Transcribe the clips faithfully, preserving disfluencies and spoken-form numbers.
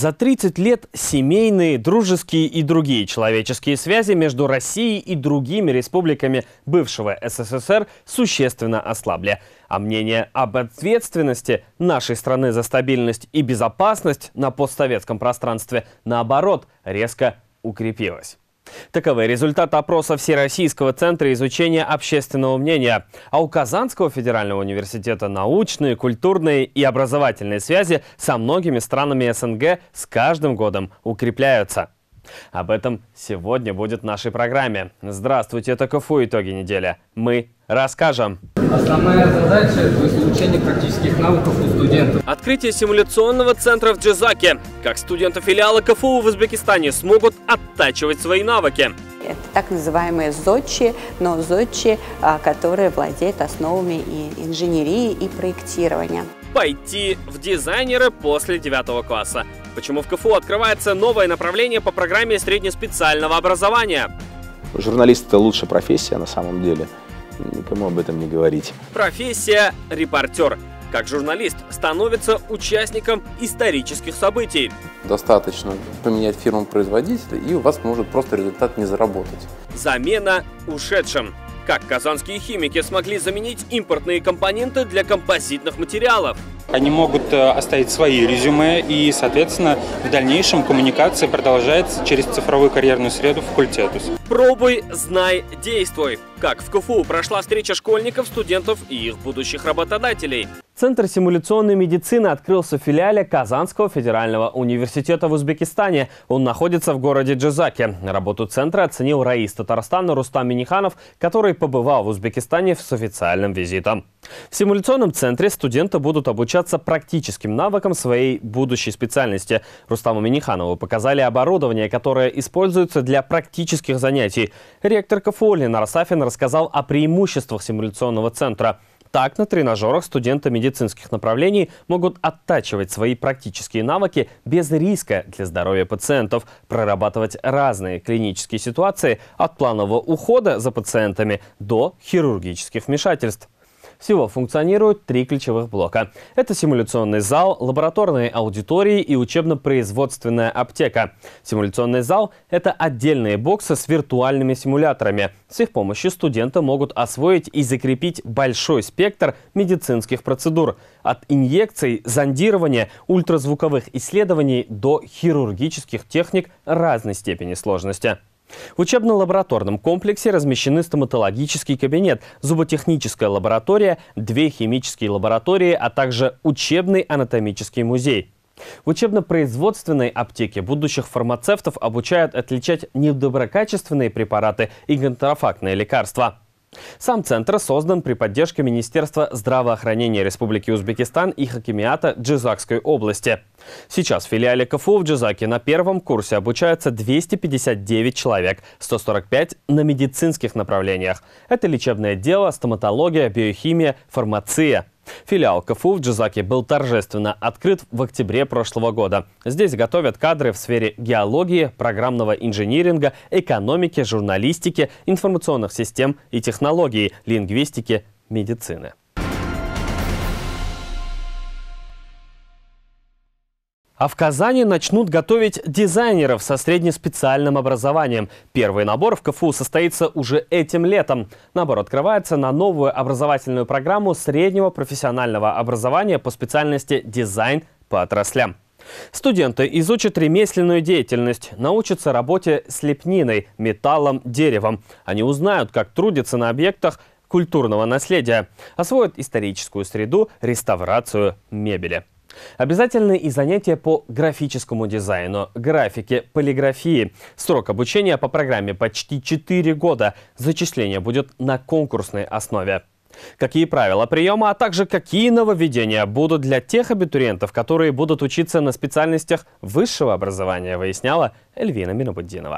За тридцать лет семейные, дружеские и другие человеческие связи между Россией и другими республиками бывшего СССР существенно ослабли. А мнение об ответственности нашей страны за стабильность и безопасность на постсоветском пространстве, наоборот, резко укрепилось. Таковы результаты опроса Всероссийского центра изучения общественного мнения. А у Казанского федерального университета научные, культурные и образовательные связи со многими странами СНГ с каждым годом укрепляются. Об этом сегодня будет в нашей программе. Здравствуйте, это КФУ «Итоги недели». Мы расскажем. Основная задача – это изучение практических навыков у студентов. Открытие симуляционного центра в Джизаке. Как студенты филиала КФУ в Узбекистане смогут оттачивать свои навыки. Это так называемые зодчи, но зодчи, которые владеют основами и инженерии, и проектирования. Пойти в дизайнеры после девятого класса. Почему в КФУ открывается новое направление по программе среднеспециального образования? Журналист – это лучшая профессия на самом деле. Никому об этом не говорить. Профессия репортер. Как журналист становится участником исторических событий. Достаточно поменять фирму-производителя, и у вас может просто результат не заработать. Замена ушедшим. Как казанские химики смогли заменить импортные компоненты для композитных материалов? Они могут оставить свои резюме, и, соответственно, в дальнейшем коммуникация продолжается через цифровую карьерную среду факультетус. Пробуй, знай, действуй. Как в КФУ прошла встреча школьников, студентов и их будущих работодателей. Центр симуляционной медицины открылся в филиале Казанского федерального университета в Узбекистане. Он находится в городе Джизаке. Работу центра оценил раис Татарстана Рустам Миниханов, который побывал в Узбекистане с официальным визитом. В симуляционном центре студенты будут обучаться практическим навыкам своей будущей специальности. Рустаму Миниханову показали оборудование, которое используется для практических занятий. Ректор КФУ Ленар Сафин рассказал о преимуществах симуляционного центра. Так, на тренажерах студенты медицинских направлений могут оттачивать свои практические навыки без риска для здоровья пациентов, прорабатывать разные клинические ситуации от планового ухода за пациентами до хирургических вмешательств. Всего функционируют три ключевых блока. Это симуляционный зал, лабораторные аудитории и учебно-производственная аптека. Симуляционный зал – это отдельные боксы с виртуальными симуляторами. С их помощью студенты могут освоить и закрепить большой спектр медицинских процедур. От инъекций, зондирования, ультразвуковых исследований до хирургических техник разной степени сложности. В учебно-лабораторном комплексе размещены стоматологический кабинет, зуботехническая лаборатория, две химические лаборатории, а также учебный анатомический музей. В учебно-производственной аптеке будущих фармацевтов обучают отличать недоброкачественные препараты и контрафактные лекарства. Сам центр создан при поддержке Министерства здравоохранения Республики Узбекистан и Хакимиата Джизакской области. Сейчас в филиале КФУ в Джизаке на первом курсе обучаются двести пятьдесят девять человек, сто сорок пять на медицинских направлениях. Это лечебное дело, стоматология, биохимия, фармация. Филиал КФУ в Джизаке был торжественно открыт в октябре прошлого года. Здесь готовят кадры в сфере геологии, программного инжиниринга, экономики, журналистики, информационных систем и технологий, лингвистики, медицины. А в Казани начнут готовить дизайнеров со среднеспециальным образованием. Первый набор в КФУ состоится уже этим летом. Набор открывается на новую образовательную программу среднего профессионального образования по специальности «Дизайн по отраслям». Студенты изучат ремесленную деятельность, научатся работе с лепниной, металлом, деревом. Они узнают, как трудиться на объектах культурного наследия, освоят историческую среду, реставрацию мебели. Обязательны и занятия по графическому дизайну, графике, полиграфии. Срок обучения по программе почти четыре года. Зачисление будет на конкурсной основе. Какие правила приема, а также какие нововведения будут для тех абитуриентов, которые будут учиться на специальностях высшего образования, выясняла Эльвина Минабуддинова.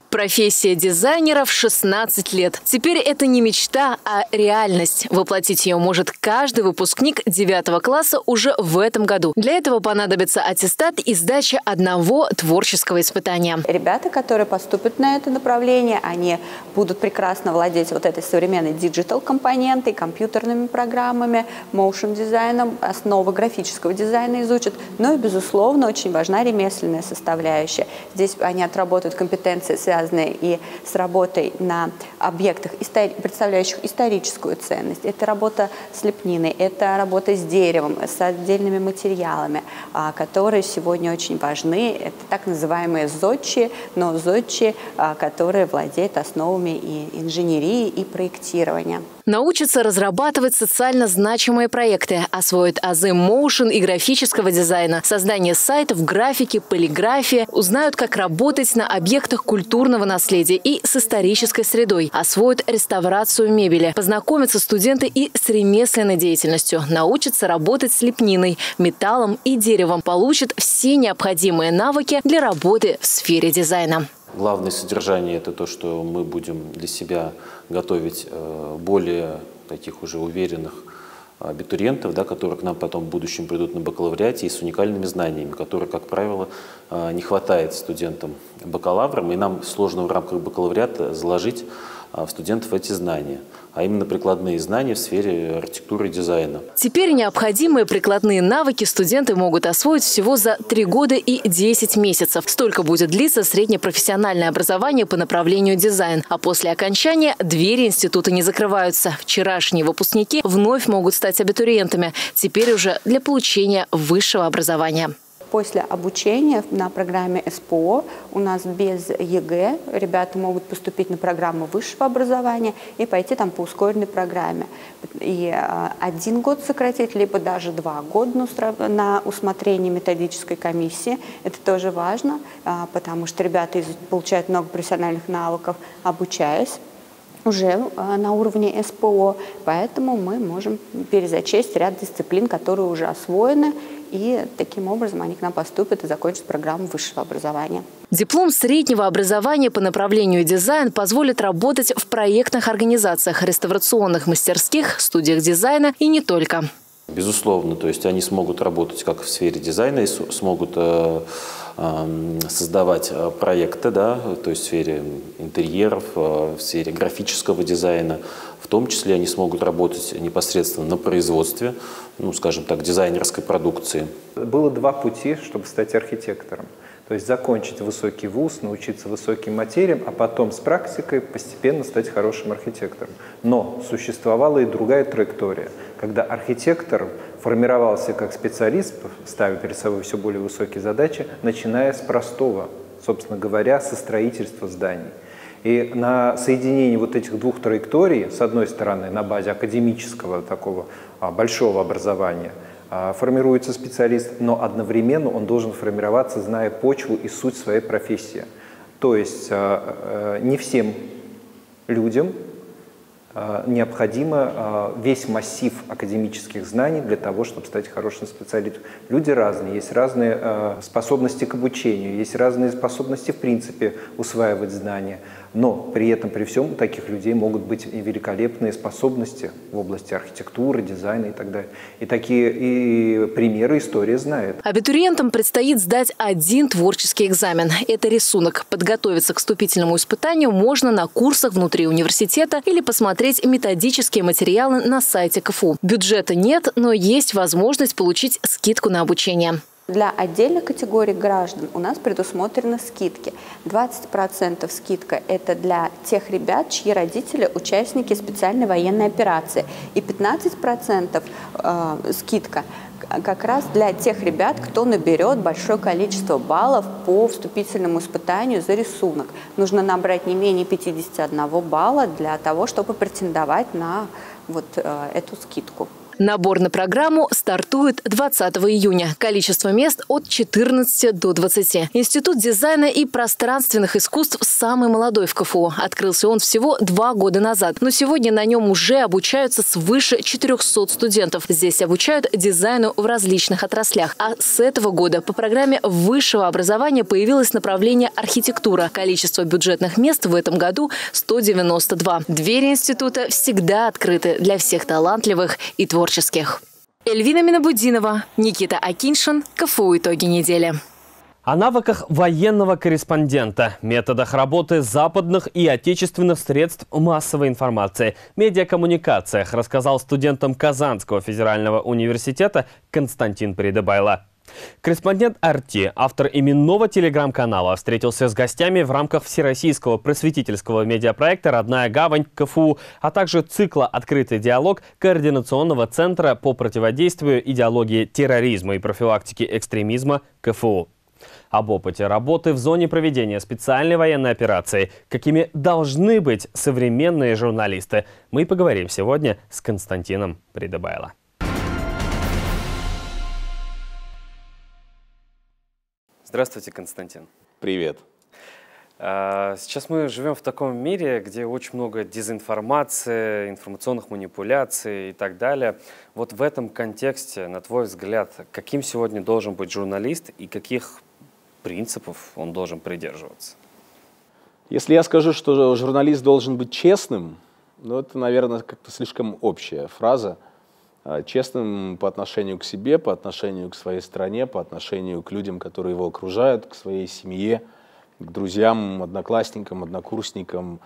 Профессия дизайнера в шестнадцать лет. Теперь это не мечта, а реальность. Воплотить ее может каждый выпускник девятого класса уже в этом году. Для этого понадобится аттестат и сдача одного творческого испытания. Ребята, которые поступят на это направление, они будут прекрасно владеть вот этой современной диджитал-компонентой, компьютерными программами, моушн-дизайном, основы графического дизайна изучат. Но и, безусловно, очень важна ремесленная составляющая. Здесь они отработают компетенции, связанные и с работой на объектах, представляющих историческую ценность. Это работа с лепниной, это работа с деревом, с отдельными материалами, которые сегодня очень важны. Это так называемые зодчи, но зодчи, которые владеют основами и инженерии, и проектирования. Научатся разрабатывать социально значимые проекты, освоят азы моушен и графического дизайна, создание сайтов, графики, полиграфия, узнают, как работать на объектах культурного наследия и с исторической средой, освоят реставрацию мебели, познакомятся студенты и с ремесленной деятельностью, научатся работать с лепниной, металлом и деревом, получат все необходимые навыки для работы в сфере дизайна. Главное содержание – это то, что мы будем для себя готовить более таких уже уверенных абитуриентов, да, которые к нам потом в будущем придут на бакалавриате и с уникальными знаниями, которые, как правило, не хватает студентам-бакалаврам, и нам сложно в рамках бакалавриата заложить в студентов эти знания, а именно прикладные знания в сфере архитектуры и дизайна. Теперь необходимые прикладные навыки студенты могут освоить всего за три года и десять месяцев. Столько будет длиться среднепрофессиональное образование по направлению дизайн. А после окончания двери института не закрываются. Вчерашние выпускники вновь могут стать абитуриентами, теперь уже для получения высшего образования. После обучения на программе СПО у нас без ЕГЭ ребята могут поступить на программу высшего образования и пойти там по ускоренной программе. И один год сократить, либо даже два года на усмотрение методической комиссии. Это тоже важно, потому что ребята получают много профессиональных навыков, обучаясь уже на уровне СПО. Поэтому мы можем перезачесть ряд дисциплин, которые уже освоены, и таким образом они к нам поступят и закончат программу высшего образования. Диплом среднего образования по направлению дизайн позволит работать в проектных организациях, реставрационных мастерских, студиях дизайна и не только. Безусловно, то есть они смогут работать как в сфере дизайна, и смогут э, э, создавать проекты, да, то есть в сфере интерьеров, э, в сфере графического дизайна. В том числе они смогут работать непосредственно на производстве, ну, скажем так, дизайнерской продукции. Было два пути, чтобы стать архитектором. То есть закончить высокий вуз, научиться высоким материям, а потом с практикой постепенно стать хорошим архитектором. Но существовала и другая траектория, когда архитектор формировался как специалист, ставя перед собой все более высокие задачи, начиная с простого, собственно говоря, со строительства зданий. И на соединении вот этих двух траекторий, с одной стороны, на базе академического такого большого образования, формируется специалист, но одновременно он должен формироваться, зная почву и суть своей профессии. То есть не всем людям необходимо весь массив академических знаний для того, чтобы стать хорошим специалистом. Люди разные, есть разные способности к обучению, есть разные способности в принципе усваивать знания. Но при этом, при всем, у таких людей могут быть и великолепные способности в области архитектуры, дизайна и так далее. И такие и примеры история знает. Абитуриентам предстоит сдать один творческий экзамен. Это рисунок. Подготовиться к вступительному испытанию можно на курсах внутри университета или посмотреть методические материалы на сайте КФУ. Бюджета нет, но есть возможность получить скидку на обучение. Для отдельных категорий граждан у нас предусмотрены скидки. двадцать процентов скидка – это для тех ребят, чьи родители – участники специальной военной операции. И пятнадцать процентов э, скидка как раз для тех ребят, кто наберет большое количество баллов по вступительному испытанию за рисунок. Нужно набрать не менее пятидесяти одного балла для того, чтобы претендовать на вот, э, эту скидку. Набор на программу стартует двадцатого июня. Количество мест от четырнадцати до двадцати. Институт дизайна и пространственных искусств самый молодой в ка эф у. Открылся он всего два года назад. Но сегодня на нем уже обучаются свыше четырёхсот студентов. Здесь обучают дизайну в различных отраслях. А с этого года по программе высшего образования появилось направление архитектура. Количество бюджетных мест в этом году – сто девяносто два. Двери института всегда открыты для всех талантливых и творческих. Эльвина Минабудинова, Никита Акиншин, ка эф у «Итоги недели». О навыках военного корреспондента, методах работы западных и отечественных средств массовой информации, медиакоммуникациях рассказал студентам Казанского федерального университета Константин Придыбайло. Корреспондент эр ти, автор именного телеграм-канала, встретился с гостями в рамках всероссийского просветительского медиапроекта «Родная гавань» ка эф у, а также цикла «Открытый диалог» Координационного центра по противодействию идеологии терроризма и профилактике экстремизма ка эф у. Об опыте работы в зоне проведения специальной военной операции, какими должны быть современные журналисты, мы поговорим сегодня с Константином Придыбайло. Здравствуйте, Константин. Привет. Сейчас мы живем в таком мире, где очень много дезинформации, информационных манипуляций и так далее. Вот в этом контексте, на твой взгляд, каким сегодня должен быть журналист и каких принципов он должен придерживаться? Если я скажу, что журналист должен быть честным, ну это, наверное, как-то слишком общая фраза. Честным по отношению к себе, по отношению к своей стране, по отношению к людям, которые его окружают, к своей семье, к друзьям, одноклассникам, однокурсникам.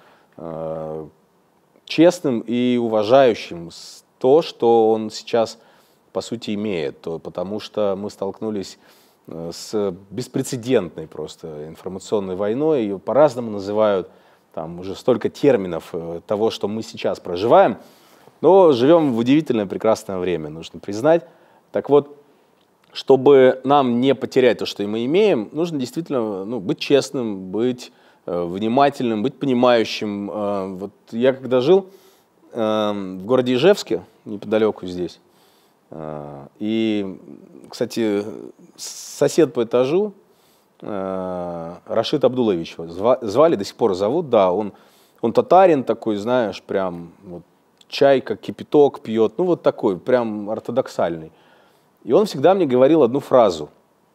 Честным и уважающим то, что он сейчас, по сути, имеет. Потому что мы столкнулись с беспрецедентной просто информационной войной. Ее по-разному называют, там уже столько терминов того, что мы сейчас проживаем. Но живем в удивительное, прекрасное время, нужно признать. Так вот, чтобы нам не потерять то, что мы имеем, нужно действительно ну, быть честным, быть э, внимательным, быть понимающим. Э, вот я когда жил э, в городе Ижевске, неподалеку здесь, э, и, кстати, сосед по этажу, э, Рашид Абдулович, звали, до сих пор зовут, да, он, он татарин такой, знаешь, прям вот, чай как кипяток пьет, ну вот такой, прям ортодоксальный. И он всегда мне говорил одну фразу.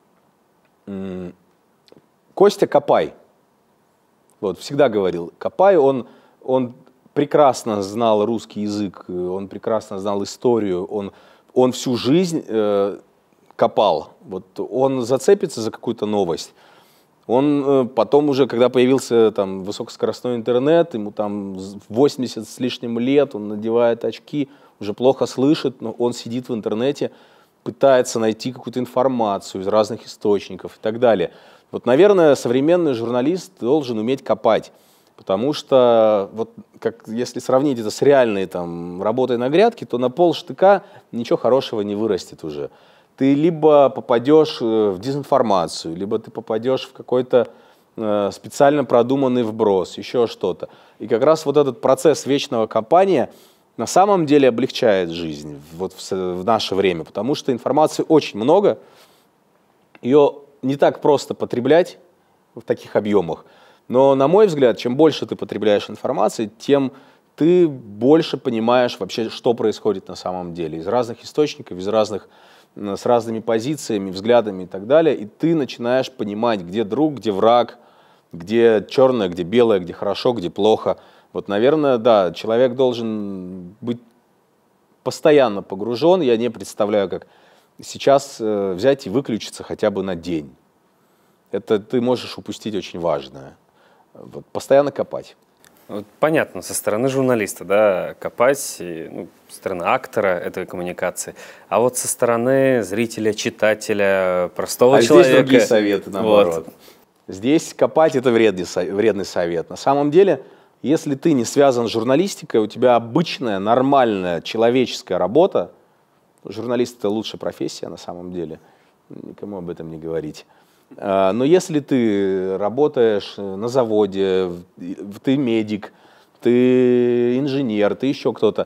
Костя, копай. Вот, всегда говорил, копай. Он, он прекрасно знал русский язык, он прекрасно знал историю, он, он всю жизнь э, копал. Вот, он зацепится за какую-то новость. Он э, потом уже, когда появился там высокоскоростной интернет, ему там восемьдесят с лишним лет, он надевает очки, уже плохо слышит, но он сидит в интернете, пытается найти какую-то информацию из разных источников и так далее. Вот, наверное, современный журналист должен уметь копать, потому что, вот, как, если сравнить это с реальной там, работой на грядке, то на полштыка ничего хорошего не вырастет уже. Ты либо попадешь в дезинформацию, либо ты попадешь в какой-то э, специально продуманный вброс, еще что-то. И как раз вот этот процесс вечного копания на самом деле облегчает жизнь вот в, в наше время, потому что информации очень много, ее не так просто потреблять в таких объемах. Но, на мой взгляд, чем больше ты потребляешь информации, тем ты больше понимаешь вообще, что происходит на самом деле. Из разных источников, из разных с разными позициями, взглядами и так далее, и ты начинаешь понимать, где друг, где враг, где черное, где белое, где хорошо, где плохо. Вот, наверное, да, человек должен быть постоянно погружен. Я не представляю, как сейчас э, взять и выключиться хотя бы на день. Это ты можешь упустить очень важное. Вот, постоянно копать. Понятно, со стороны журналиста, да, копать, и, ну, со стороны актора этой коммуникации, а вот со стороны зрителя, читателя, простого а человека. А здесь другие советы, наоборот. Вот. Здесь копать – это вредный, вредный совет. На самом деле, если ты не связан с журналистикой, у тебя обычная, нормальная, человеческая работа, журналист – это лучшая профессия на самом деле, никому об этом не говорить. Но если ты работаешь на заводе, ты медик, ты инженер, ты еще кто-то,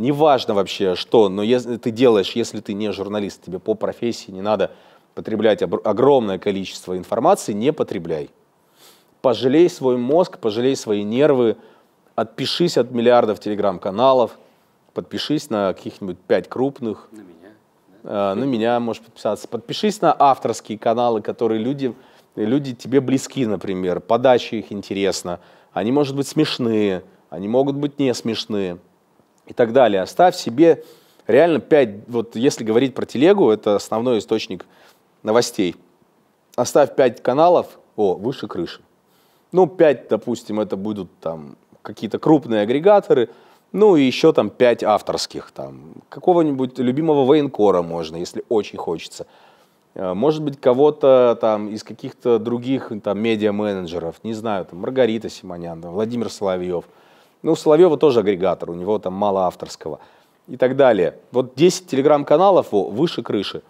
неважно вообще что, но если ты делаешь, если ты не журналист, тебе по профессии не надо потреблять огромное количество информации, не потребляй. Пожалей свой мозг, пожалей свои нервы, отпишись от миллиардов телеграм-каналов, подпишись на каких-нибудь пять крупных. На меня. Да? На меня можешь подписаться. Подпишись на авторские каналы, которые люди, люди тебе близки, например. Подача их интересна. Они, может быть, смешные, они могут быть не смешные и так далее. Оставь себе реально пять, вот если говорить про телегу, это основной источник новостей. Оставь пять каналов, о, выше крыши. Ну, пять, допустим, это будут там какие-то крупные агрегаторы, ну и еще там пять авторских, там какого-нибудь любимого военкора можно, если очень хочется. Может быть, кого-то там из каких-то других там медиа-менеджеров, не знаю, там Маргарита Симонян, там, Владимир Соловьев. Ну, у Соловьева тоже агрегатор, у него там мало авторского и так далее. Вот десять телеграм-каналов о, выше крыши.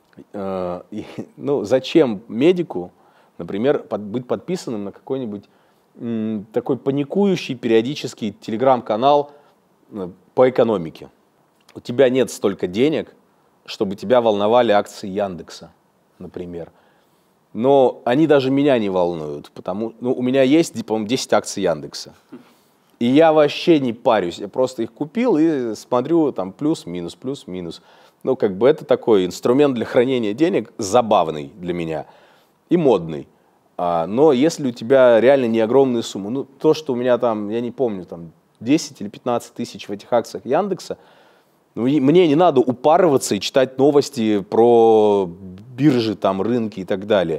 Э, и, ну, зачем медику, например, под, быть подписанным на какой-нибудь м, такой паникующий периодический телеграм-канал э, по экономике? У тебя нет столько денег, чтобы тебя волновали акции Яндекса, например. Но они даже меня не волнуют, потому ну, у меня есть, по-моему, десять акций Яндекса. И я вообще не парюсь, я просто их купил и смотрю там плюс-минус, плюс-минус. Ну, как бы это такой инструмент для хранения денег, забавный для меня и модный. А, но если у тебя реально не огромные суммы, ну, то, что у меня там, я не помню, там десять или пятнадцать тысяч в этих акциях Яндекса, ну, мне не надо упарываться и читать новости про биржи, там, рынки и так далее.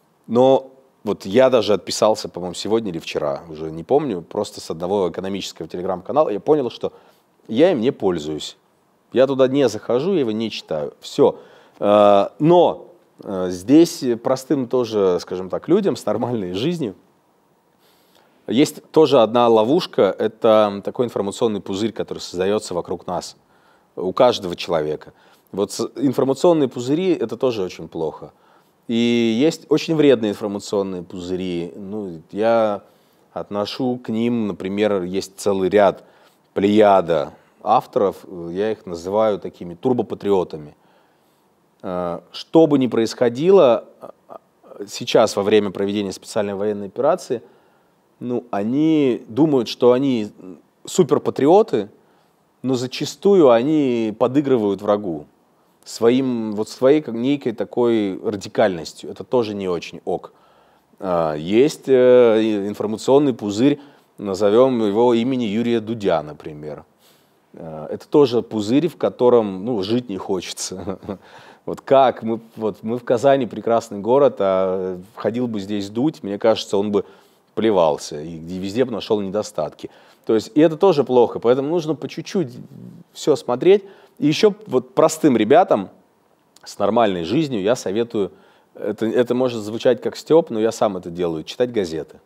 Но вот я даже отписался, по-моему, сегодня или вчера, уже не помню, просто с одного экономического телеграм-канала. Я понял, что я им не пользуюсь. Я туда не захожу, я его не читаю. Все. Но здесь простым тоже, скажем так, людям с нормальной жизнью есть тоже одна ловушка. Это такой информационный пузырь, который создается вокруг нас. У каждого человека. Вот информационные пузыри – это тоже очень плохо. И есть очень вредные информационные пузыри. Ну, я отношу к ним, например, есть целый ряд, плеяда авторов, я их называю такими турбопатриотами. Что бы ни происходило сейчас во время проведения специальной военной операции, ну, они думают, что они суперпатриоты, но зачастую они подыгрывают врагу своим, вот своей некой такой радикальностью. Это тоже не очень ок. Есть информационный пузырь, назовем его имени Юрия Дудя, например. Это тоже пузырь, в котором ну, жить не хочется. Вот как? Мы, вот, мы в Казани, прекрасный город, а ходил бы здесь Дудь, мне кажется, он бы плевался и везде бы нашел недостатки. То есть, и это тоже плохо, поэтому нужно по чуть-чуть все смотреть. И еще вот простым ребятам с нормальной жизнью я советую, это, это может звучать как стёб, но я сам это делаю, читать газеты.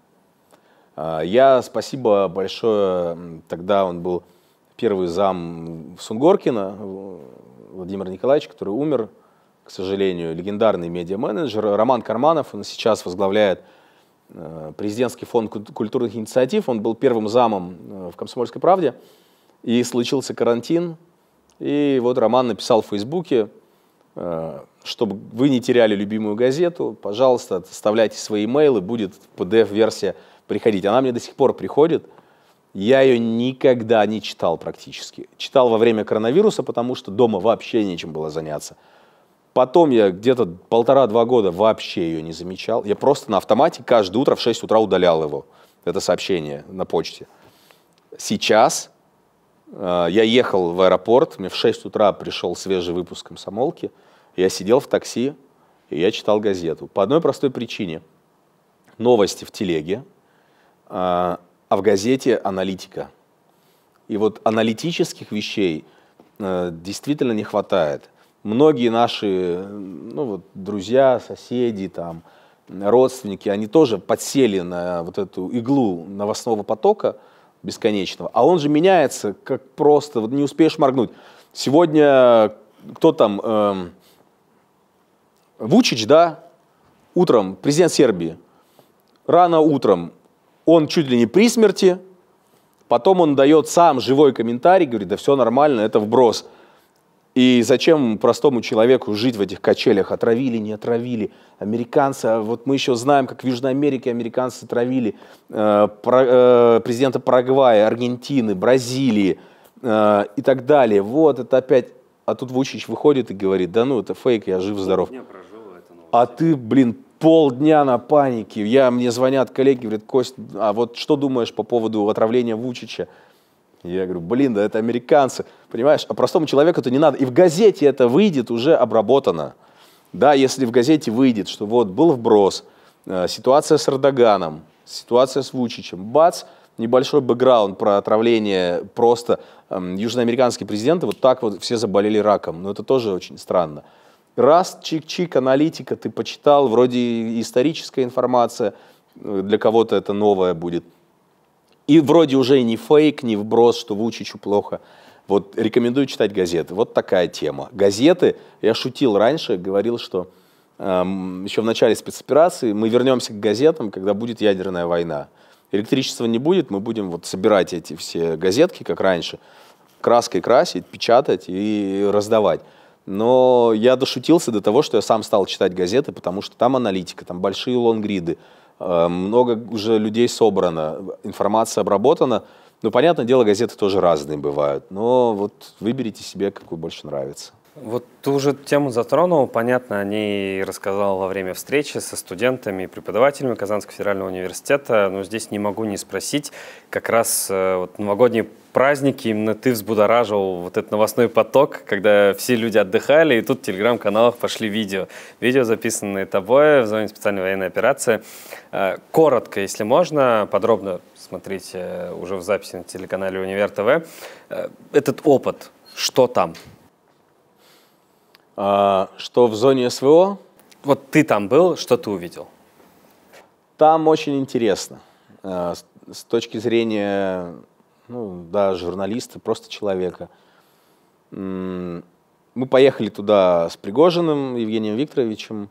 Я, спасибо большое, тогда он был первый зам Сунгоркина, Владимир Николаевич, который умер, к сожалению, легендарный медиа-менеджер. Роман Карманов, он сейчас возглавляет президентский фонд культурных инициатив, он был первым замом в «Комсомольской правде», и случился карантин, и вот Роман написал в Фейсбуке, чтобы вы не теряли любимую газету, пожалуйста, оставляйте свои имейлы, будет пи ди эф-версия приходить. Она мне до сих пор приходит, я ее никогда не читал практически. Читал во время коронавируса, потому что дома вообще нечем было заняться. Потом я где-то полтора-два года вообще ее не замечал. Я просто на автомате каждое утро в шесть утра удалял его, это сообщение на почте. Сейчас э, я ехал в аэропорт, мне в шесть утра пришел свежий выпуск «Комсомолки», я сидел в такси, и я читал газету. По одной простой причине. Новости в телеге, э, а в газете аналитика. И вот аналитических вещей э, действительно не хватает. Многие наши ну, вот, друзья, соседи, там, родственники, они тоже подсели на вот эту иглу новостного потока бесконечного, а он же меняется, как просто, вот не успеешь моргнуть. Сегодня кто там, эм, Вучич, да, утром, президент Сербии, рано утром, он чуть ли не при смерти, Потом он дает сам живой комментарий, говорит, да все нормально, это вброс. И зачем простому человеку жить в этих качелях? Отравили, не отравили. Американцы, а вот мы еще знаем, как в Южной Америке американцы травили э, про, э, президента Парагвая, Аргентины, Бразилии э, и так далее. Вот это опять... А тут Вучич выходит и говорит, да ну это фейк, я жив-здоров. А ты, блин, полдня на панике. Я, мне звонят коллеги, говорят, Кость, а вот что думаешь по поводу отравления Вучича? Я говорю, блин, да это американцы, понимаешь, а простому человеку это не надо. И в газете это выйдет уже обработано. Да, если в газете выйдет, что вот был вброс, э, ситуация с Эрдоганом, ситуация с Вучичем, бац, небольшой бэкграунд про отравление просто э, южноамериканские президенты, вот так вот все заболели раком. Но это тоже очень странно. Раз, чик-чик, аналитика, ты почитал, вроде историческая информация, для кого-то это новая будет. И вроде уже и не фейк, не вброс, что Вучичу плохо. Вот рекомендую читать газеты. Вот такая тема. Газеты, я шутил раньше, говорил, что эм, еще в начале спецоперации мы вернемся к газетам, когда будет ядерная война. Электричества не будет, мы будем вот собирать эти все газетки, как раньше, краской красить, печатать и раздавать. Но я дошутился до того, что я сам стал читать газеты, потому что там аналитика, там большие лонгриды, много уже людей собрано, информация обработана. Ну, понятное дело, газеты тоже разные бывают, но вот выберите себе, какую больше нравится. Вот ту же тему затронул, понятно, о ней рассказал во время встречи со студентами и преподавателями Казанского федерального университета, но здесь не могу не спросить, как раз вот новогодние праздники, именно ты взбудоражил вот этот новостной поток, когда все люди отдыхали, и тут в телеграм-каналах пошли видео. Видео, записанные тобой в зоне специальной военной операции. Коротко, если можно, подробно смотрите уже в записи на телеканале Универ ТВ. Этот опыт, что там? А, что в зоне СВО? Вот ты там был, что ты увидел? Там очень интересно. С, с точки зрения, ну, да, журналиста, просто человека. Мы поехали туда с Пригожиным Евгением Викторовичем.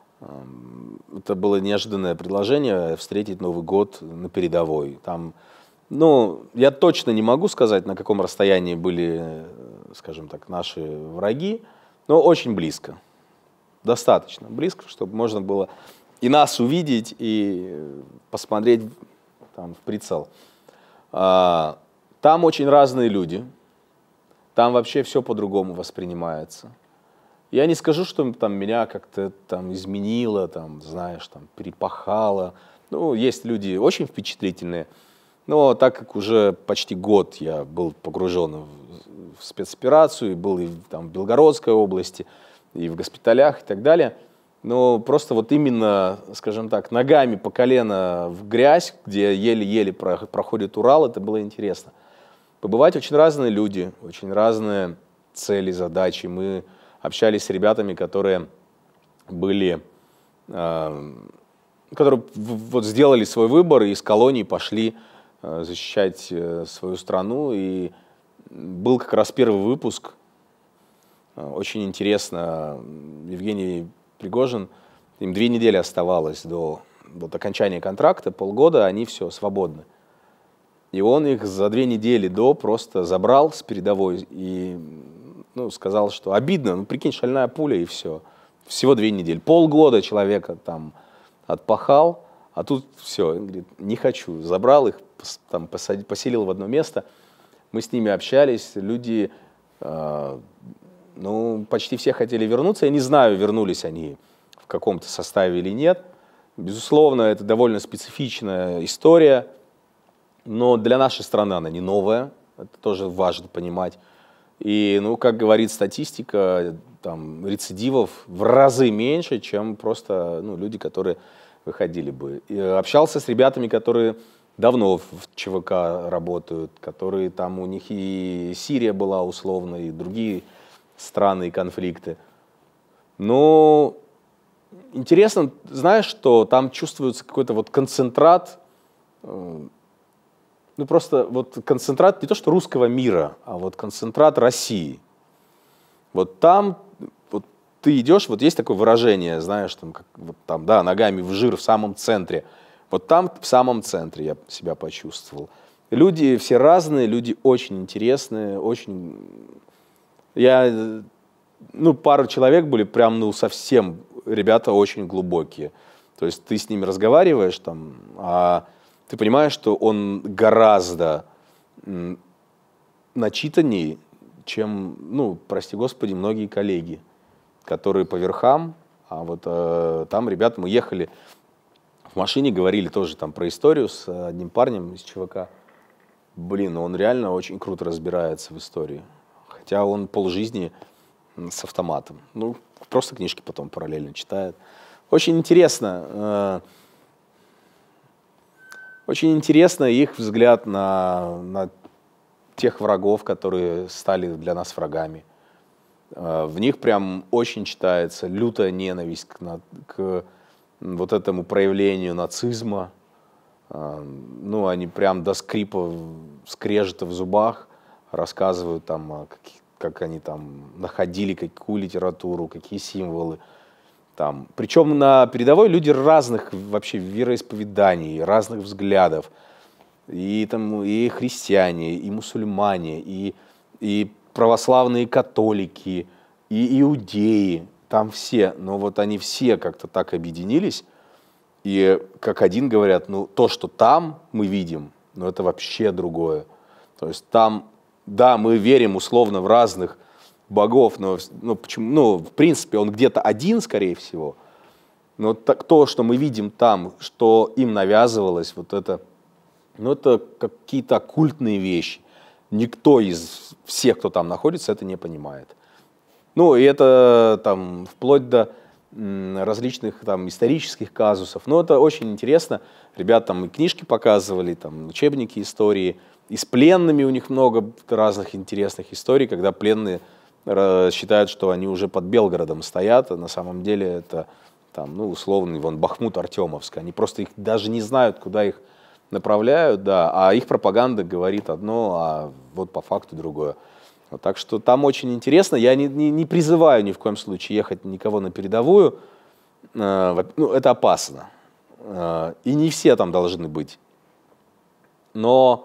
Это было неожиданное предложение встретить Новый год на передовой. Там, ну, я точно не могу сказать, на каком расстоянии были, скажем так, наши враги. Но очень близко, достаточно близко, чтобы можно было и нас увидеть, и посмотреть там, в прицел. А, там очень разные люди, там вообще все по-другому воспринимается. Я не скажу, что там, меня как-то там, изменило, там, знаешь, там, перепахало. Ну, есть люди очень впечатлительные, но так как уже почти год я был погружен в в спецоперацию, и был и там, в Белгородской области, и в госпиталях, и так далее. Но просто вот именно, скажем так, ногами по колено в грязь, где еле-еле проходит Урал, это было интересно. Побывать очень разные люди, очень разные цели, задачи. Мы общались с ребятами, которые были, э, которые вот сделали свой выбор и из колонии пошли э, защищать э, свою страну. И был как раз первый выпуск, очень интересно, Евгений Пригожин, им две недели оставалось до, до окончания контракта, полгода, они все, свободны. И он их за две недели до просто забрал с передовой и ну, сказал, что обидно, ну прикинь, шальная пуля и все. Всего две недели, полгода человека там отпахал, а тут все, он говорит, не хочу, забрал их, там, посадил, поселил в одно место. Мы с ними общались, люди, э, ну, почти все хотели вернуться. Я не знаю, вернулись они в каком-то составе или нет. Безусловно, это довольно специфичная история, но для нашей страны она не новая, это тоже важно понимать. И, ну, как говорит статистика, там, рецидивов в разы меньше, чем просто ну, люди, которые выходили бы. И общался с ребятами, которые давно в ЧВК работают, которые там у них и Сирия была условно, и другие страны и конфликты. Но интересно, знаешь, что там чувствуется какой-то вот концентрат, ну просто вот концентрат не то что русского мира, а вот концентрат России. Вот там вот ты идешь, вот есть такое выражение, знаешь, там, как, вот там, да, ногами в жир в самом центре. Вот там, в самом центре я себя почувствовал. Люди все разные, люди очень интересные, очень... Я, ну, пару человек были прям, ну, совсем ребята очень глубокие. То есть ты с ними разговариваешь там, а ты понимаешь, что он гораздо начитаннее, чем, ну, прости господи, многие коллеги, которые по верхам, а вот э, там ребята, мы ехали в машине, говорили тоже там про историю с одним парнем из ЧВК. Блин, он реально очень круто разбирается в истории, хотя он полжизни с автоматом. Ну, просто книжки потом параллельно читает. Очень интересно, э, очень интересно их взгляд на, на тех врагов, которые стали для нас врагами. Э, в них прям очень читается лютая ненависть к, на, к вот этому проявлению нацизма. Э, ну, они прям до скрипа, скрежета в зубах рассказывают там о каких, как они там находили какую литературу, какие символы. Там. Причем на передовой люди разных вообще вероисповеданий, разных взглядов. И, там, и христиане, и мусульмане, и, и православные католики, и иудеи. Там все. Но вот они все как-то так объединились. И как один говорят, ну то, что там мы видим, ну это вообще другое. То есть там... Да, мы верим условно в разных богов, но, но почему, ну, в принципе он где-то один, скорее всего. Но так, то, что мы видим там, что им навязывалось, вот это, ну, это какие-то оккультные вещи. Никто из всех, кто там находится, это не понимает. Ну, и это там вплоть до м, различных там исторических казусов. Но это очень интересно. Ребята там и книжки показывали, там учебники истории. И с пленными у них много разных интересных историй, когда пленные считают, что они уже под Белгородом стоят, а на самом деле это там, ну, условный вон, Бахмут Артемовск. Они просто их даже не знают, куда их направляют, да, а их пропаганда говорит одно, а вот по факту другое. Вот, так что там очень интересно. Я не, не, не призываю ни в коем случае ехать никого на передовую. Э, ну, это опасно. Э, и не все там должны быть. Но...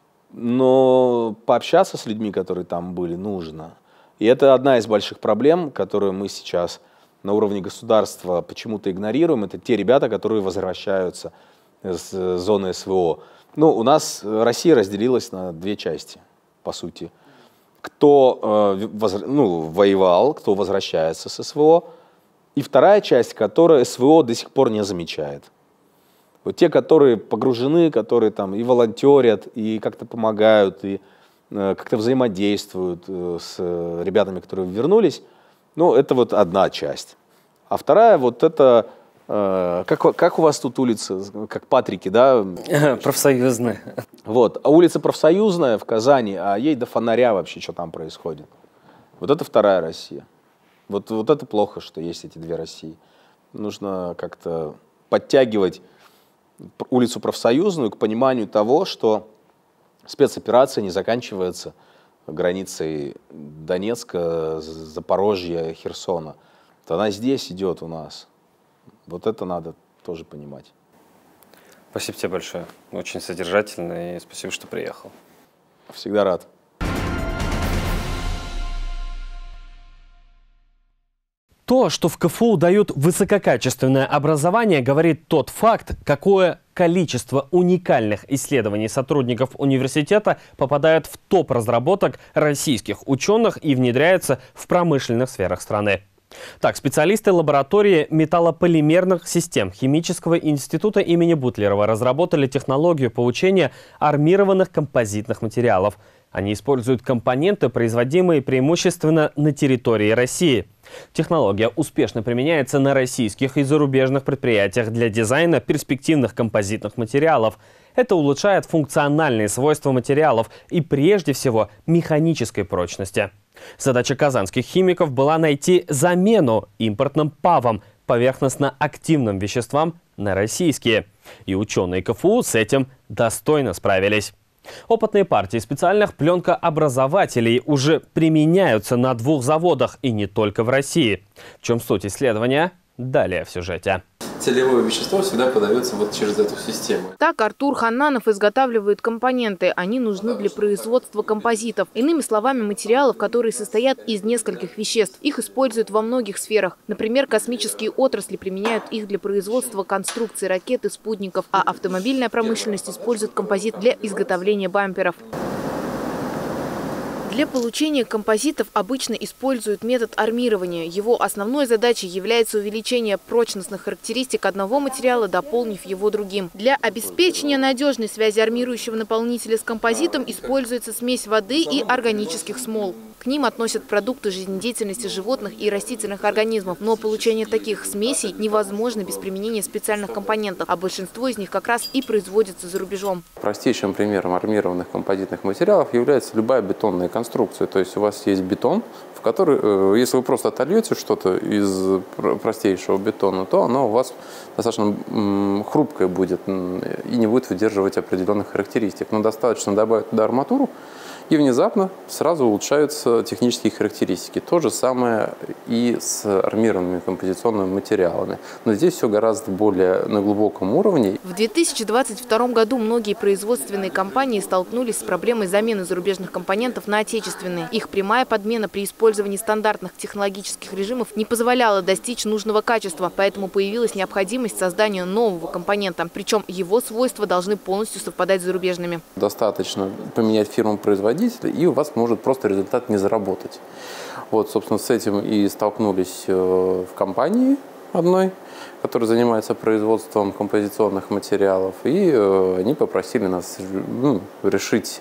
Но пообщаться с людьми, которые там были, нужно. И это одна из больших проблем, которую мы сейчас на уровне государства почему-то игнорируем. Это те ребята, которые возвращаются с зоны СВО. Ну, у нас Россия разделилась на две части, по сути. Кто э, воз, ну, воевал, кто возвращается с СВО. И вторая часть, которая СВО до сих пор не замечает. Вот те, которые погружены, которые там и волонтерят, и как-то помогают, и э, как-то взаимодействуют э, с э, ребятами, которые вернулись, ну, это вот одна часть. А вторая, вот это, э, как, как у вас тут улица, как Патрики, да? Профсоюзная. Вот, а улица Профсоюзная в Казани, а ей до фонаря вообще, что там происходит. Вот это вторая Россия. Вот, вот это плохо, что есть эти две России. Нужно как-то подтягивать улицу Профсоюзную к пониманию того, что спецоперация не заканчивается границей Донецка, Запорожья, Херсона. Она здесь идет у нас. Вот это надо тоже понимать. Спасибо тебе большое. Очень содержательно, и спасибо, что приехал. Всегда рад. То, что в КФУ дают высококачественное образование, говорит тот факт, какое количество уникальных исследований сотрудников университета попадает в топ разработок российских ученых и внедряется в промышленных сферах страны. Так, специалисты лаборатории металлополимерных систем Химического института имени Бутлерова разработали технологию получения армированных композитных материалов. Они используют компоненты, производимые преимущественно на территории России. Технология успешно применяется на российских и зарубежных предприятиях для дизайна перспективных композитных материалов. Это улучшает функциональные свойства материалов и, прежде всего, механической прочности. Задача казанских химиков была найти замену импортным ПАВам, поверхностно-активным веществам, на российские. И ученые КФУ с этим достойно справились. Опытные партии специальных пленкообразователей уже применяются на двух заводах, и не только в России. В чем суть исследования? Далее в сюжете. целевое вещество всегда подается вот через эту систему. Так Артур Ханнанов изготавливает компоненты. Они нужны для производства композитов. Иными словами, материалов, которые состоят из нескольких веществ. Их используют во многих сферах. Например, космические отрасли применяют их для производства конструкций ракет и спутников, а автомобильная промышленность использует композит для изготовления бамперов. Для получения композитов обычно используют метод армирования. Его основной задачей является увеличение прочностных характеристик одного материала, дополнив его другим. Для обеспечения надежной связи армирующего наполнителя с композитом используется смесь воды и органических смол. К ним относят продукты жизнедеятельности животных и растительных организмов. Но получение таких смесей невозможно без применения специальных компонентов, а большинство из них как раз и производится за рубежом. Простейшим примером армированных композитных материалов является любая бетонная конструкция. То есть у вас есть бетон, в который, если вы просто отольете что-то из простейшего бетона, то оно у вас достаточно хрупкое будет и не будет выдерживать определенных характеристик. Но достаточно добавить туда арматуру, и внезапно сразу улучшаются технические характеристики. То же самое и с армированными композиционными материалами. Но здесь все гораздо более на глубоком уровне. В две тысячи двадцать втором году многие производственные компании столкнулись с проблемой замены зарубежных компонентов на отечественные. Их прямая подмена при использовании стандартных технологических режимов не позволяла достичь нужного качества. Поэтому появилась необходимость создания нового компонента. Причем его свойства должны полностью совпадать с зарубежными. Достаточно поменять фирму-производителя, и у вас может просто результат не заработать. Вот, собственно, с этим и столкнулись в компании одной, которая занимается производством композиционных материалов, и они попросили нас ну, решить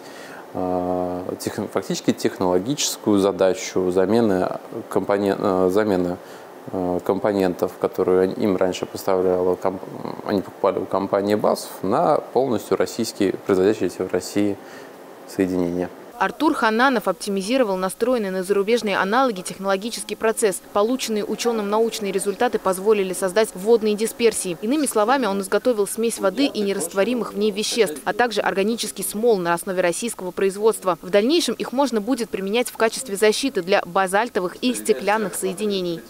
тех, фактически технологическую задачу замены, компонент, замены компонентов, которые им раньше поставляла, они покупали у компании БАСФ, на полностью российские, производящиеся в России соединения. Артур Ханнанов оптимизировал настроенный на зарубежные аналоги технологический процесс. Полученные ученым научные результаты позволили создать водные дисперсии. Иными словами, он изготовил смесь воды и нерастворимых в ней веществ, а также органический смол на основе российского производства. В дальнейшем их можно будет применять в качестве защиты для базальтовых и стеклянных соединений.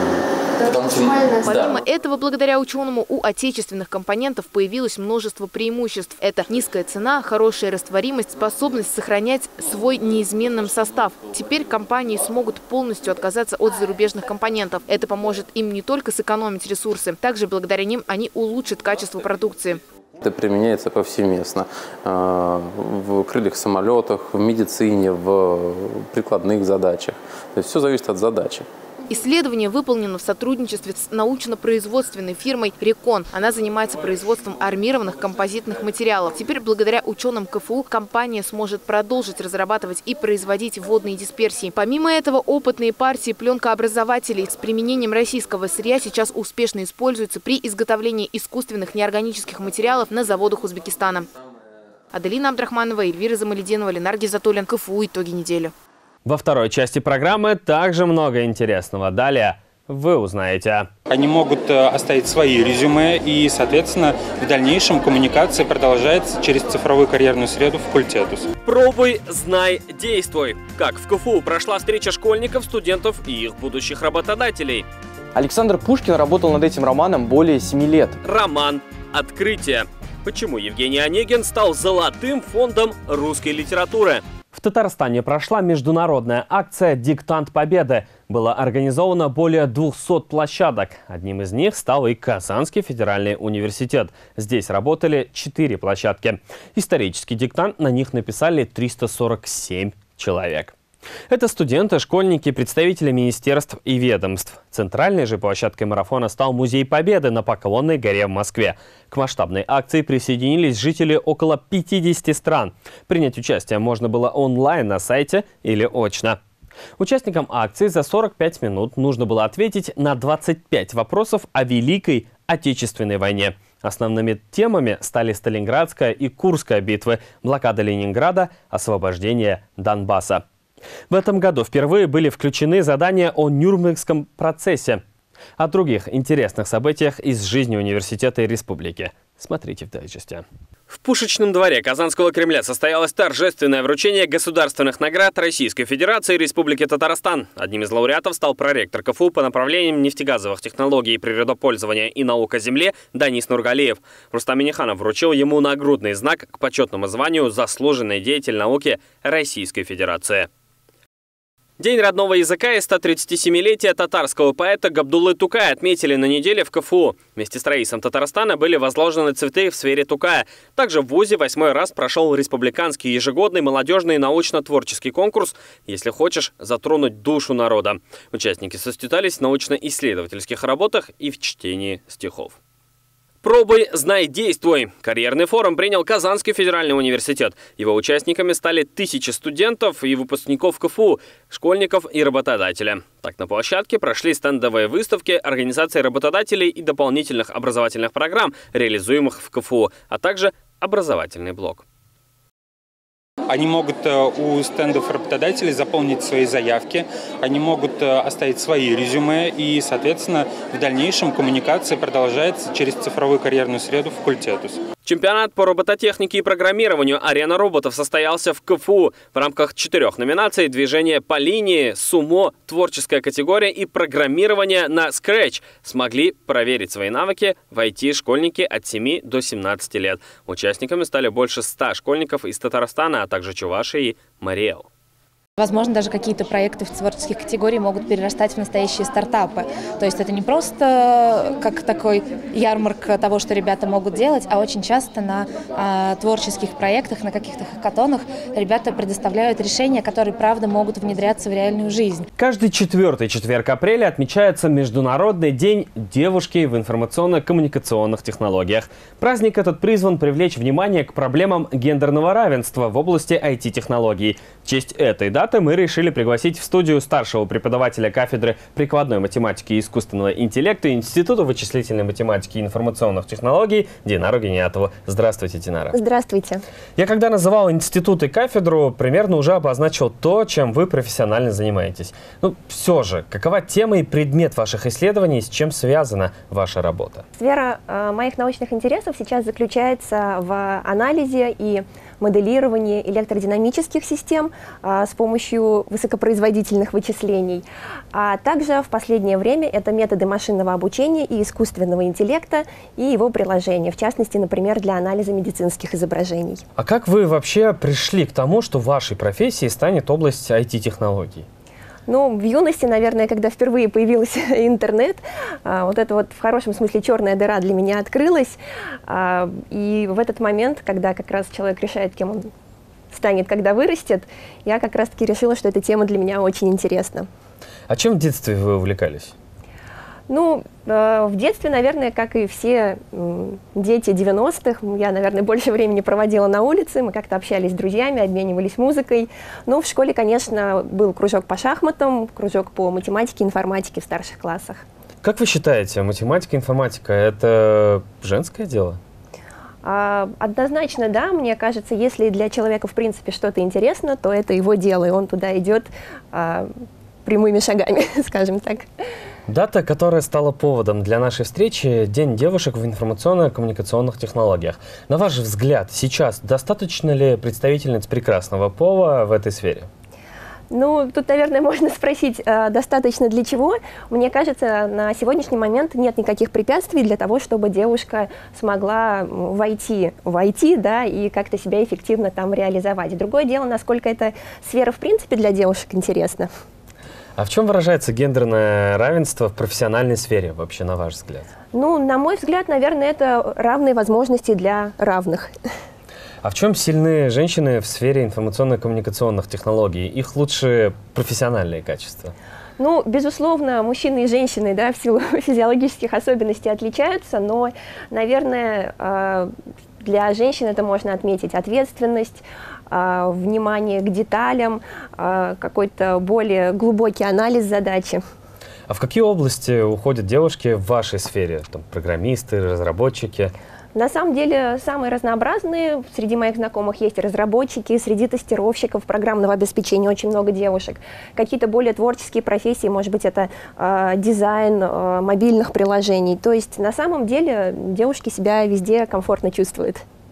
Помимо этого, благодаря ученому, у отечественных компонентов появилось множество преимуществ. Это низкая цена, хорошая растворимость, способность сохранять свой неизменный состав. Теперь компании смогут полностью отказаться от зарубежных компонентов. Это поможет им не только сэкономить ресурсы, также благодаря ним они улучшат качество продукции. Это применяется повсеместно в крыльях самолетах, в медицине, в прикладных задачах. То есть все зависит от задачи. Исследование выполнено в сотрудничестве с научно-производственной фирмой «Рекон». Она занимается производством армированных композитных материалов. Теперь, благодаря ученым КФУ, компания сможет продолжить разрабатывать и производить водные дисперсии. Помимо этого, опытные партии пленкообразователей с применением российского сырья сейчас успешно используются при изготовлении искусственных неорганических материалов на заводах Узбекистана. Аделина Абдрахманова, Эльвира Замалединова, Ленар Гизатуллин. КФУ. Итоги недели. Во второй части программы также много интересного. Далее вы узнаете. Они могут оставить свои резюме, и, соответственно, в дальнейшем коммуникация продолжается через цифровую карьерную среду факультетус. Пробуй, знай, действуй. Как в КФУ прошла встреча школьников, студентов и их будущих работодателей. Александр Пушкин работал над этим романом более семи лет. Роман «Открытие». Почему Евгений Онегин стал золотым фондом русской литературы? В Татарстане прошла международная акция «Диктант Победы». Было организовано более двухсот площадок. Одним из них стал и Казанский федеральный университет. Здесь работали четыре площадки. Исторический диктант на них написали триста сорок семь человек. Это студенты, школьники, представители министерств и ведомств. Центральной же площадкой марафона стал Музей Победы на Поклонной горе в Москве. К масштабной акции присоединились жители около пятидесяти стран. Принять участие можно было онлайн на сайте или очно. Участникам акции за сорок пять минут нужно было ответить на двадцать пять вопросов о Великой Отечественной войне. Основными темами стали Сталинградская и Курская битвы, блокада Ленинграда, освобождение Донбасса. В этом году впервые были включены задания о Нюрнбергском процессе. О других интересных событиях из жизни университета и республики смотрите в дайджесте. В Пушечном дворе Казанского Кремля состоялось торжественное вручение государственных наград Российской Федерации и Республики Татарстан. Одним из лауреатов стал проректор КФУ по направлениям нефтегазовых технологий, природопользования и наук о земле Данис Нургалиев. Рустам Минниханов вручил ему нагрудный знак к почетному званию «Заслуженный деятель науки Российской Федерации». День родного языка и сто тридцатисемилетие татарского поэта Габдуллы Тукая отметили на неделе в КФУ. Вместе с Раисом Татарстана были возложены цветы в сфере Тукая. Также в ВУЗе восьмой раз прошел республиканский ежегодный молодежный научно-творческий конкурс «Если хочешь затронуть душу народа». Участники состязались в научно-исследовательских работах и в чтении стихов. «Пробуй, знай, действуй». Карьерный форум принял Казанский федеральный университет. Его участниками стали тысячи студентов и выпускников КФУ, школьников и работодателя. Так, на площадке прошли стендовые выставки организации работодателей и дополнительных образовательных программ, реализуемых в КФУ, а также образовательный блок. Они могут у стендов работодателей заполнить свои заявки, они могут оставить свои резюме, и, соответственно, в дальнейшем коммуникация продолжается через цифровую карьерную среду факультетус. Чемпионат по робототехнике и программированию «Арена роботов» состоялся в КФУ в рамках четырех номинаций: движение по линии, сумо, творческая категория и программирование на Scratch. Смогли проверить свои навыки в ай ти-школьники от семи до семнадцати лет. Участниками стали больше ста школьников из Татарстана, а также Чувашии и Мариэл. Возможно, даже какие-то проекты в творческих категориях могут перерастать в настоящие стартапы. То есть это не просто как такой ярмарка того, что ребята могут делать, а очень часто на а, творческих проектах, на каких-то хакатонах ребята предоставляют решения, которые, правда, могут внедряться в реальную жизнь. Каждый четвертый четверг апреля отмечается Международный день девушки в информационно-коммуникационных технологиях. Праздник этот призван привлечь внимание к проблемам гендерного равенства в области ай ти-технологий. В честь этой даты мы решили пригласить в студию старшего преподавателя кафедры прикладной математики и искусственного интеллекта Института вычислительной математики и информационных технологий Динару Гениатову. Здравствуйте, Динара. Здравствуйте. Я когда называл институт и кафедру, примерно уже обозначил то, чем вы профессионально занимаетесь. Ну, все же, какова тема и предмет ваших исследований, с чем связана ваша работа? Сфера э, моих научных интересов сейчас заключается в анализе и моделировании электродинамических систем а, с помощью высокопроизводительных вычислений. А также в последнее время это методы машинного обучения и искусственного интеллекта и его приложения, в частности, например, для анализа медицинских изображений. А как вы вообще пришли к тому, что вашей профессией станет область ай ти-технологий? Ну, в юности, наверное, когда впервые появился интернет, вот эта вот в хорошем смысле черная дыра для меня открылась. И в этот момент, когда как раз человек решает, кем он станет, когда вырастет, я как раз-таки решила, что эта тема для меня очень интересна. А чем в детстве вы увлекались? Ну, э, в детстве, наверное, как и все э, дети девяностых, я, наверное, больше времени проводила на улице, мы как-то общались с друзьями, обменивались музыкой. Но в школе, конечно, был кружок по шахматам, кружок по математике, информатике в старших классах. Как вы считаете, математика, информатика – это женское дело? А, однозначно, да. Мне кажется, если для человека, в принципе, что-то интересно, то это его дело, и он туда идет а, прямыми шагами, скажем так. Дата, которая стала поводом для нашей встречи – День девушек в информационно-коммуникационных технологиях. На ваш взгляд, сейчас достаточно ли представительниц прекрасного пола в этой сфере? Ну, тут, наверное, можно спросить, достаточно для чего. Мне кажется, на сегодняшний момент нет никаких препятствий для того, чтобы девушка смогла войти в ай ти, да, и как-то себя эффективно там реализовать. Другое дело, насколько эта сфера, в принципе, для девушек интересна. А в чем выражается гендерное равенство в профессиональной сфере, вообще, на ваш взгляд? Ну, на мой взгляд, наверное, это равные возможности для равных. А в чем сильны женщины в сфере информационно-коммуникационных технологий? Их лучшие профессиональные качества? Ну, безусловно, мужчины и женщины, да, в силу физиологических особенностей отличаются, но, наверное, для женщин это можно отметить ответственность, внимание к деталям, какой-то более глубокий анализ задачи. А в какие области уходят девушки в вашей сфере? Там, программисты, разработчики? На самом деле самые разнообразные. Среди моих знакомых есть разработчики, среди тестировщиков программного обеспечения очень много девушек. Какие-то более творческие профессии, может быть, это э, дизайн э, мобильных приложений. То есть на самом деле девушки себя везде комфортно чувствуют.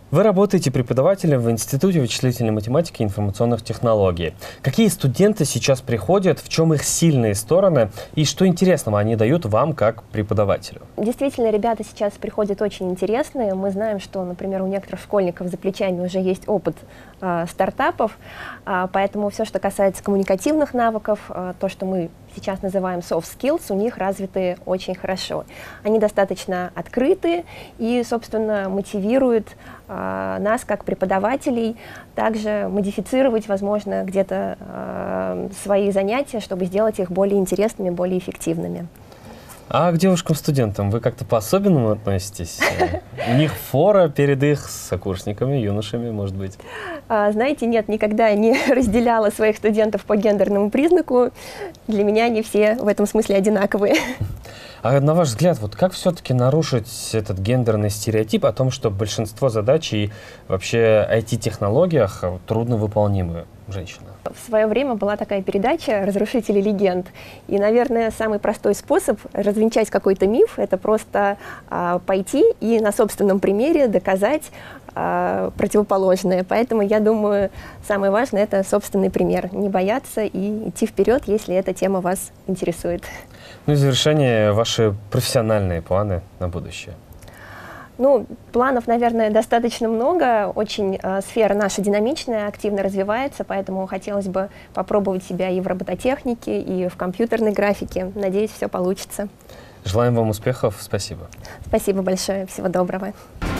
Вы работаете преподавателем в Институте вычислительной математики и информационных технологий. Какие студенты сейчас приходят, в чем их сильные стороны и что интересного они дают вам как преподавателю? Действительно, ребята сейчас приходят очень интересные. Мы знаем, что, например, у некоторых школьников за плечами уже есть опыт э, стартапов, э, поэтому все, что касается коммуникативных навыков, э, то, что мы сейчас называем soft skills, у них развиты очень хорошо. Они достаточно открыты и, собственно, мотивируют э, нас, как преподавателей, также модифицировать, возможно, где-то э, свои занятия, чтобы сделать их более интересными, более эффективными. А к девушкам-студентам вы как-то по-особенному относитесь? У них фора перед их сокурсниками, юношами, может быть? А, знаете, нет, никогда не разделяла своих студентов по гендерному признаку. Для меня они все в этом смысле одинаковые. А на ваш взгляд, вот как все-таки нарушить этот гендерный стереотип о том, что большинство задач и вообще ай ти-технологиях трудновыполнимы женщинам? В свое время была такая передача «Разрушители легенд». И, наверное, самый простой способ развенчать какой-то миф – это просто а, пойти и на собственном примере доказать а, противоположное. Поэтому, я думаю, самое важное – это собственный пример. Не бояться и идти вперед, если эта тема вас интересует. Ну и в завершение, ваши профессиональные планы на будущее. Ну, планов, наверное, достаточно много. Очень э, сфера наша динамичная, активно развивается, поэтому хотелось бы попробовать себя и в робототехнике, и в компьютерной графике. Надеюсь, все получится. Желаем вам успехов. Спасибо. Спасибо большое. Всего доброго.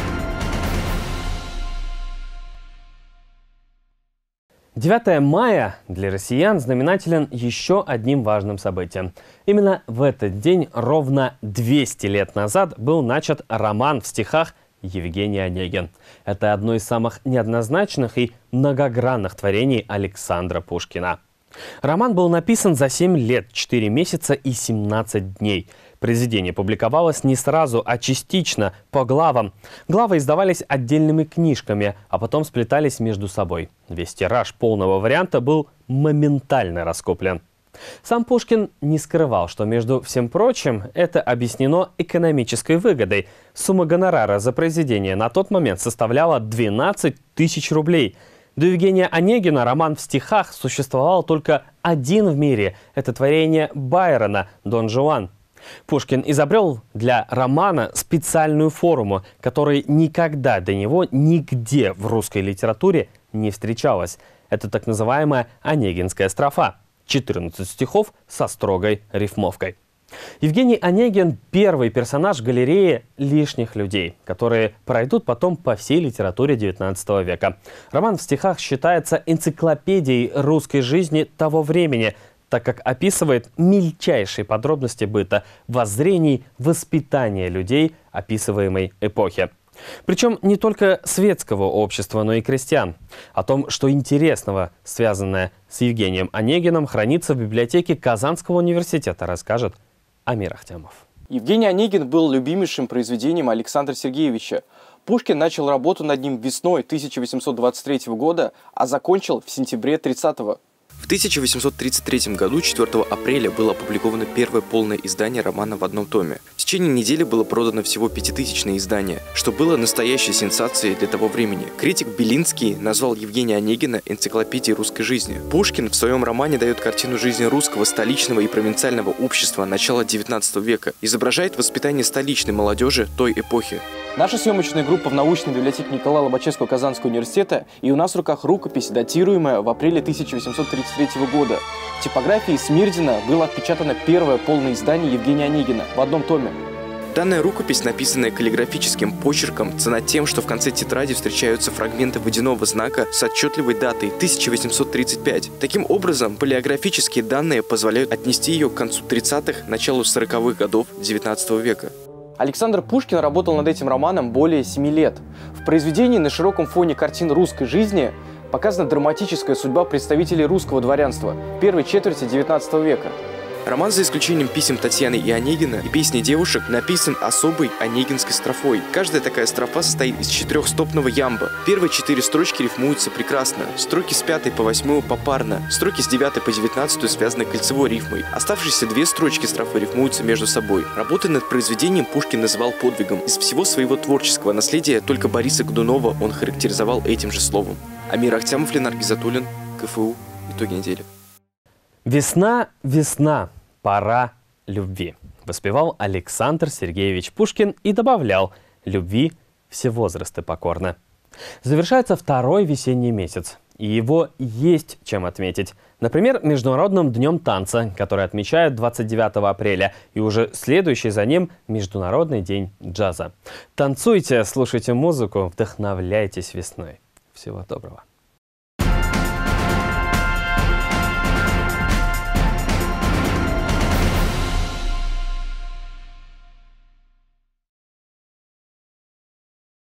девятое мая для россиян знаменателен еще одним важным событием. Именно в этот день, ровно двести лет назад, был начат роман в стихах Евгений Онегин. Это одно из самых неоднозначных и многогранных творений Александра Пушкина. Роман был написан за семь лет, четыре месяца и семнадцать дней. Произведение публиковалось не сразу, а частично, по главам. Главы издавались отдельными книжками, а потом сплетались между собой. Весь тираж полного варианта был моментально раскуплен. Сам Пушкин не скрывал, что, между всем прочим, это объяснено экономической выгодой. Сумма гонорара за произведение на тот момент составляла двенадцать тысяч рублей. До Евгения Онегина роман в стихах существовал только один в мире. Это творение Байрона «Дон Жуан». Пушкин изобрел для романа специальную форму, которой никогда до него нигде в русской литературе не встречалась. Это так называемая онегинская строфа. четырнадцать стихов со строгой рифмовкой. Евгений Онегин – первый персонаж галереи лишних людей, которые пройдут потом по всей литературе девятнадцатого века. Роман в стихах считается энциклопедией русской жизни того времени, так как описывает мельчайшие подробности быта, воззрений, воспитания людей описываемой эпохи. Причем не только светского общества, но и крестьян. О том, что интересного, связанное с Евгением Онегиным, хранится в библиотеке Казанского университета, расскажет Амир Ахтямов. Евгений Онегин был любимейшим произведением Александра Сергеевича. Пушкин начал работу над ним весной тысяча восемьсот двадцать третьего года, а закончил в сентябре тридцатого. В тысяча восемьсот тридцать третьем году, четвёртого апреля, было опубликовано первое полное издание романа в одном томе. В течение недели было продано всего пятитысячное издание, что было настоящей сенсацией для того времени. Критик Белинский назвал Евгения Онегина энциклопедией русской жизни. Пушкин в своем романе дает картину жизни русского столичного и провинциального общества начала девятнадцатого века, изображает воспитание столичной молодежи той эпохи. Наша съемочная группа в научной библиотеке Николая Лобачевского Казанского университета, и у нас в руках рукопись, датируемая в апреле тысяча восемьсот тридцать третьего года. В типографии Смирдина было отпечатано первое полное издание Евгения Онегина в одном томе. Данная рукопись, написанная каллиграфическим почерком, цена тем, что в конце тетради встречаются фрагменты водяного знака с отчетливой датой тысяча восемьсот тридцать пять. Таким образом, палеографические данные позволяют отнести ее к концу тридцатых, началу сороковых годов девятнадцатого века. Александр Пушкин работал над этим романом более семи лет. В произведении на широком фоне картин русской жизни показана драматическая судьба представителей русского дворянства первой четверти девятнадцатого века. Роман, за исключением писем Татьяны и Онегина и песни девушек, написан особой онегинской строфой. Каждая такая строфа состоит из четырехстопного ямба. Первые четыре строчки рифмуются прекрасно, строки с пятой по восьмую попарно, строки с девятой по девятнадцатую связаны кольцевой рифмой. Оставшиеся две строчки строфы рифмуются между собой. Работой над произведением Пушкин называл подвигом. Из всего своего творческого наследия только Бориса Годунова он характеризовал этим же словом. Амир Ахтямов, Ленар Гизатуллин, КФУ. Итоги недели. «Весна, весна, пора любви», воспевал Александр Сергеевич Пушкин и добавлял: «Любви все возрасты покорны». Завершается второй весенний месяц, и его есть чем отметить. Например, Международным днем танца, который отмечают двадцать девятого апреля, и уже следующий за ним Международный день джаза. Танцуйте, слушайте музыку, вдохновляйтесь весной. Всего доброго.